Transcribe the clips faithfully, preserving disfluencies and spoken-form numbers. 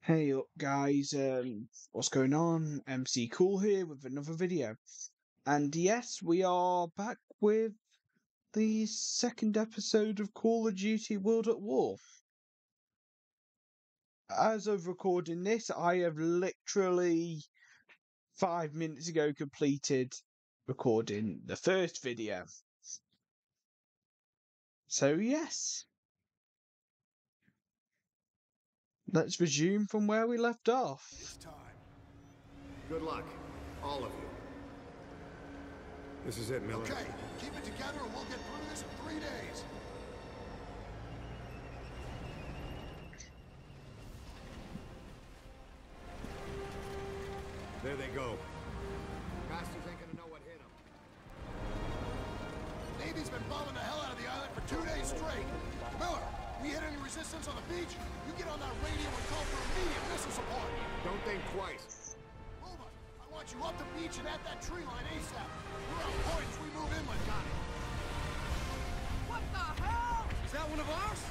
Hey up guys, um, what's going on? M C Cool here with another video. And yes, we are back with the second episode of Call of Duty World at War. As of recording this, I have literally five minutes ago completed recording the first video. So yes, let's resume from where we left off. It's time. Good luck, all of you. This is it, Miller. Okay, keep it together and we'll get through this in three days. There they go. Bastards ain't gonna know what hit them. Navy's been bombing the hell out of the island for two days straight. Miller, we hit any resistance on the beach? You get on that radio and call for immediate missile support. Don't think twice. Roma, I want you up the beach and at that tree line ASAP. We're on point as we move inland, got it. What the hell? Is that one of ours?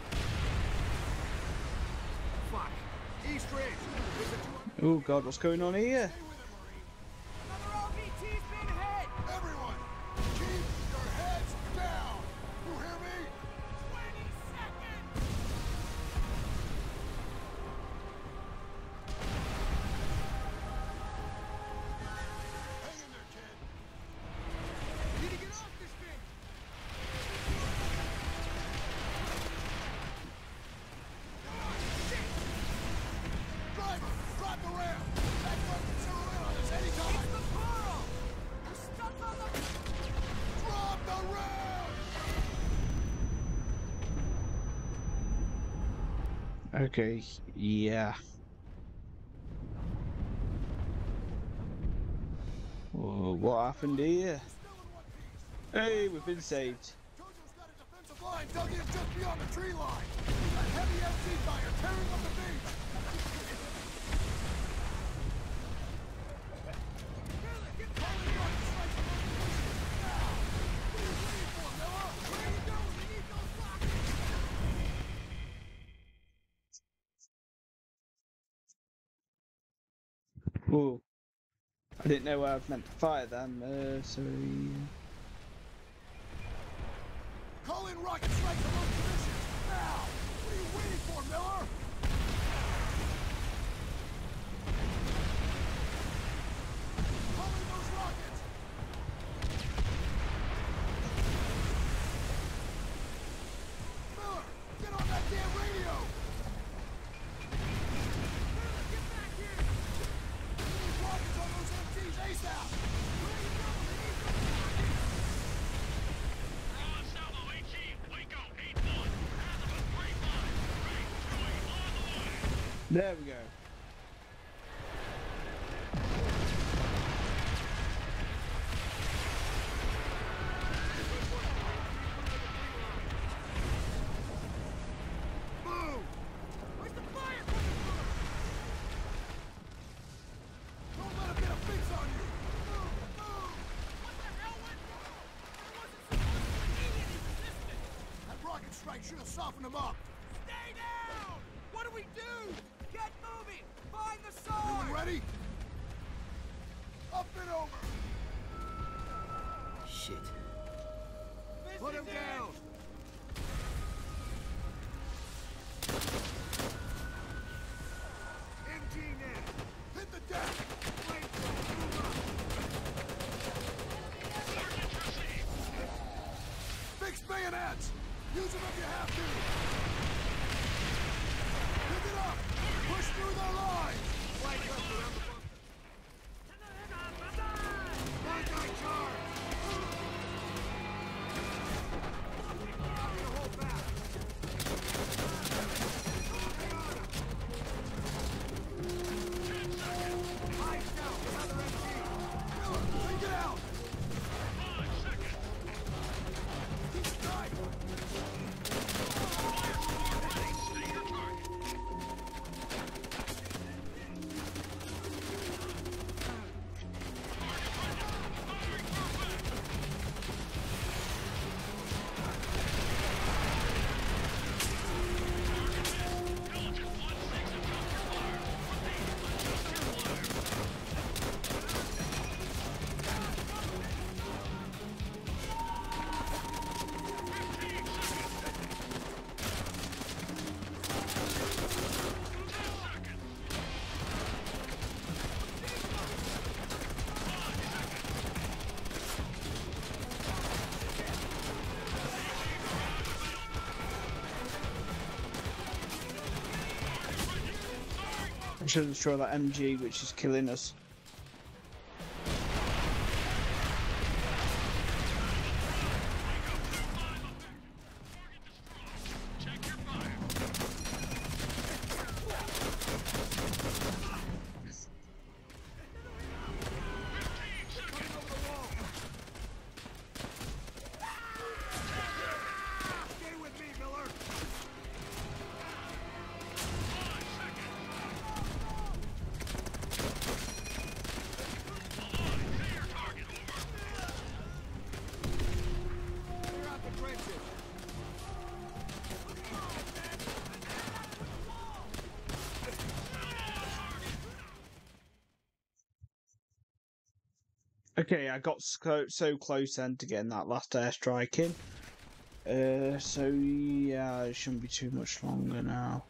Fuck. East Ridge. Oh god, what's going on here? Another R B T's been hit! Everyone, keep your heads down! You hear me? twenty seconds! Hang in there, kid. Need to get off this thing! Ah, shit! Driver, drop the ramp! That truck can zero in on us anytime! It's the Coral! We're stuck on the... Drop the ramp! Okay, yeah. Whoa, what happened here? Still in one piece. Hey, we've been saved. Jojo's got a defensive line dug in just beyond the tree line. We've got heavy M C fire tearing up the beach. Get calling on the strike now. What are you waiting for, Miller? Where are you going? We need those rockets. Whoa. I didn't know where I was meant to fire them, uh, so... Call in rocket strikes on those positions now. What are you waiting for, Miller? Call in those rockets. Miller, get on that damn radio. Miller, get back here. We need rockets on those M Ts ASAP. Where are you going? We need those rockets. Ron Salvo, eighteen, Waco, eight one, Azimuth, three five, Ray, Troy, on the line. There we go. Move! Where's the fire coming from? Don't let him get a fix on you! Move! Move! What the hell went wrong? There wasn't supposed to be any resistance! That rocket strike should have softened him up! Stay down! What do we do? Get moving! Find the sword! You ready? Up and over! Shit. Put him down! M G net! Hit the deck! Flamethrower, move up! Targets received. Fix bayonets! Use them if you have to! Pick it up! Push through their lines! Flank up around the bunker! Anti-charge! I'm gonna hold back! Eyes down! Another M G! Miller, take it out! Five seconds. Keep tight! should destroy that M G, which is killing us. Okay, I got so, so close then to getting that last airstrike in. Uh, so yeah, it shouldn't be too much longer now.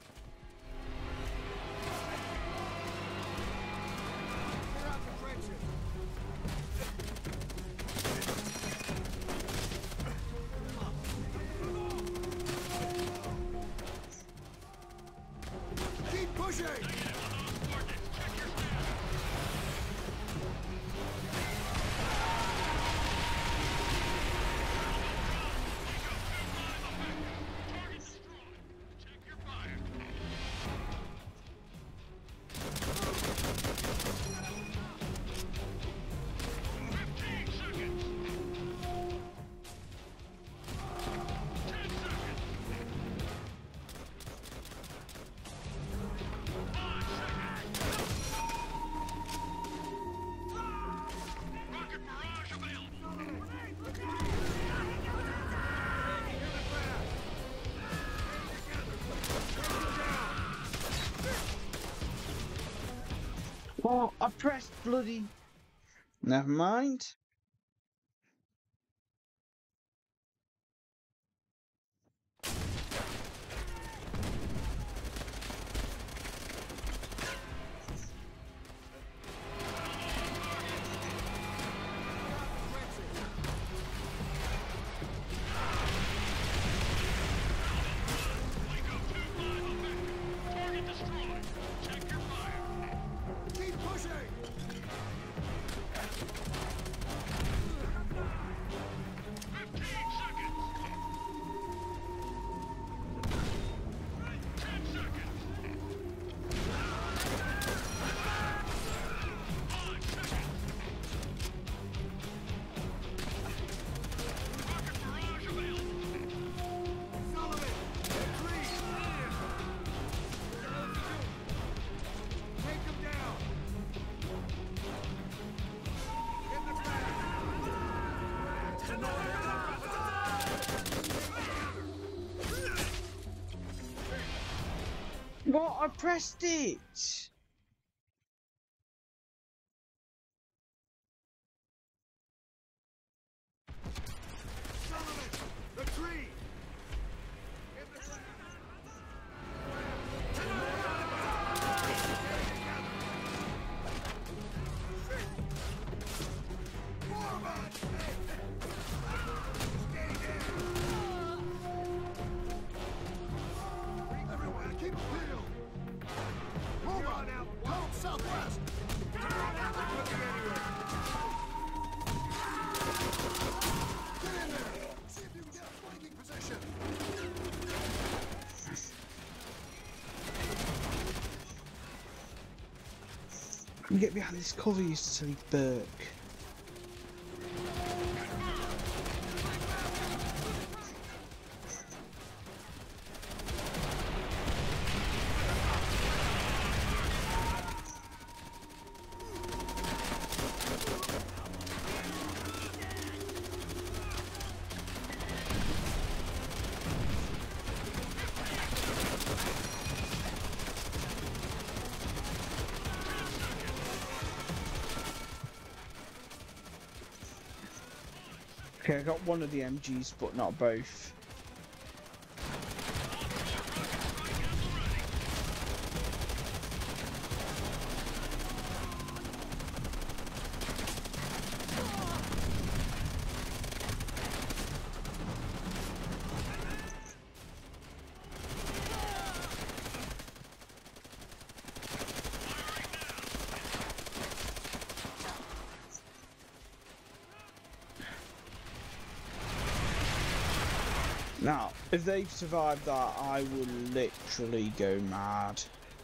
Keep pushing! Oh, I pressed bloody... Never mind. Keep pushing! Sullivan! Retreat! Take him down! In the back! What? I pressed it! Sullivan! Retreat! In the back! Everyone, keep it peeled! Move on now! Go southwest! Get in there! See if you can get a flanking position! Let me get behind this cover, you silly Burke. Okay, I got one of the M Gs, but not both. Now, if they survive that, I will literally go mad.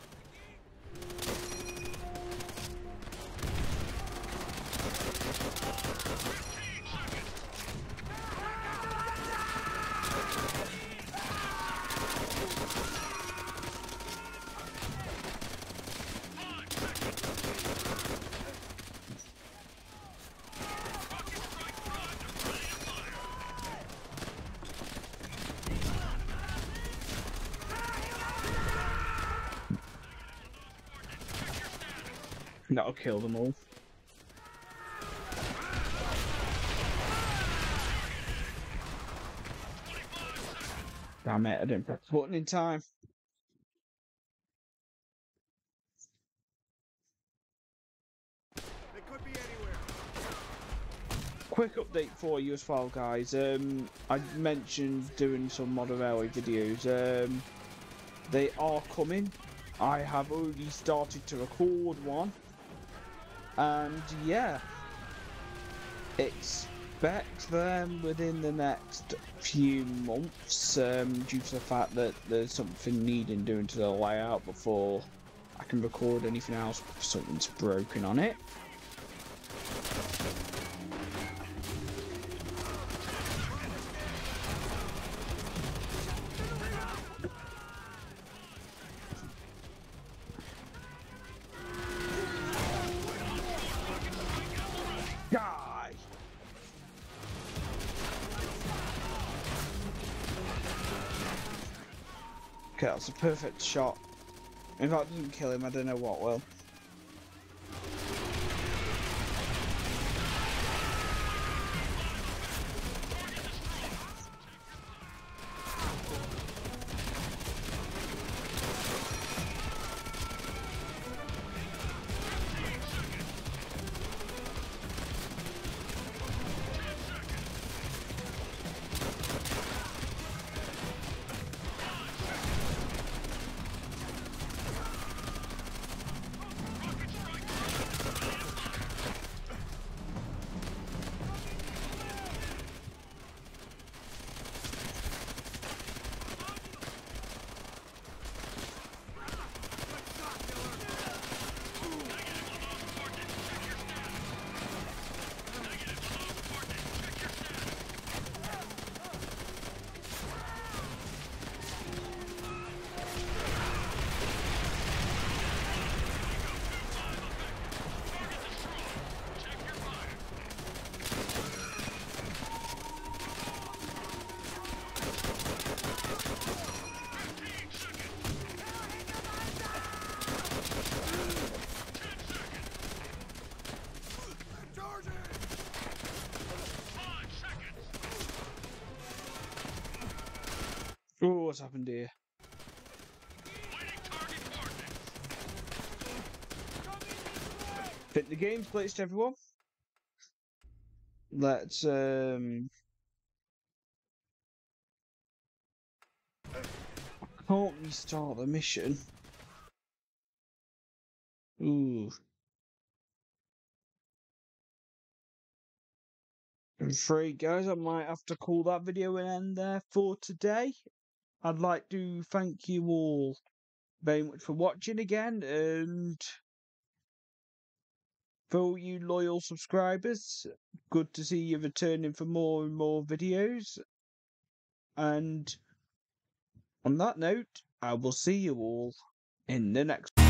That'll kill them all. Damn it, I didn't press the button in time. They could be anywhere. Quick update for you as well, guys. Um, I mentioned doing some Modern Railway videos. Um, they are coming. I have already started to record one. And yeah, expect them within the next few months, um, due to the fact that there's something needing doing to the layout before I can record anything else if something's broken on it. Die! Okay, that's a perfect shot. If that doesn't kill him, I don't know what will. Oh, what's happened here? Fit the game's glitched, everyone. Let's um I can't restart the mission. Ooh. I'm afraid, guys, I might have to call that video an end there for today. I'd like to thank you all very much for watching again, and for all you loyal subscribers, good to see you returning for more and more videos. And on that note, I will see you all in the next